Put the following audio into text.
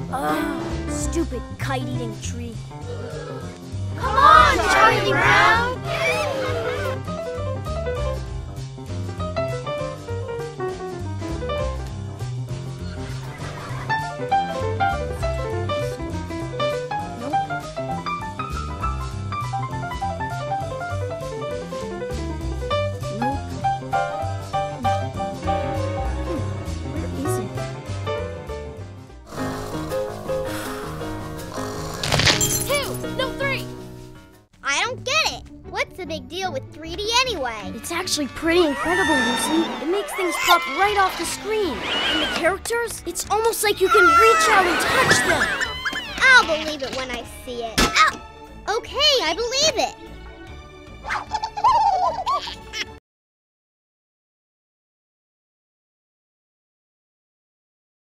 Stupid kite-eating tree. Come on, Charlie Brown! What's the big deal with 3D anyway? It's actually pretty incredible, Lucy. It makes things pop right off the screen. And the characters, it's almost like you can reach out and touch them. I'll believe it when I see it. Ow! Okay, I believe it.